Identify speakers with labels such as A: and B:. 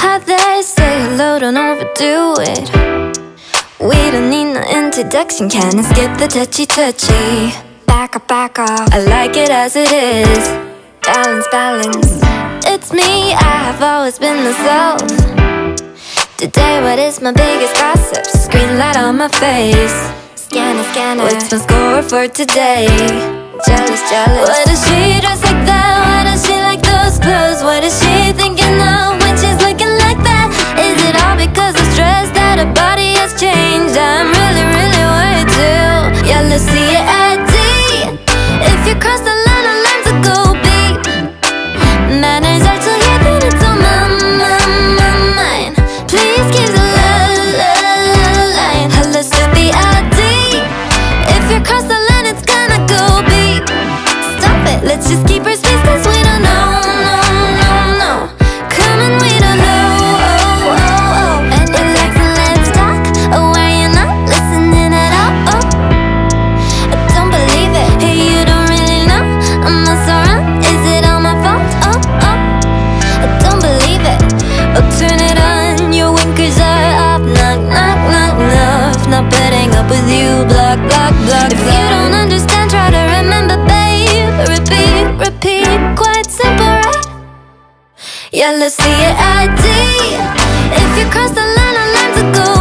A: Hi there, say hello, don't overdo it. We don't need no introduction, can I skip the touchy? Back up, I like it as it is. Balance, it's me, I have always been myself. Today, what is my biggest gossip? Screen light on my face. Scanner, what's my score for today? Jealous. Why does she dress like that? Why does she like those clothes? What is she thinking of when she's looking like that? Is it all because of stress that her body has changed? I'm really worried too. Yeah, let's see it ID. If you cross the line, I'll learn to go beep. Manners are too here, then it's on my mind. Please keep the line. Let's do the ID. If you cross the line, it's gonna go beep. Stop it, let's just keep our space, cause we don't know. Come on, we don't know. And relax and let's talk. Oh, are you not listening at all? I don't believe it. Hey, you don't really know. I'm not so wrong. Is it all my fault? I don't believe it. Oh, turn it on. Your winkers are off. Knock. Not putting up with you. Block. If you don't understand, try to remember, babe. Repeat. Quite simple, right? Yeah, let's see it ID. If you cross the line, I'll learn to go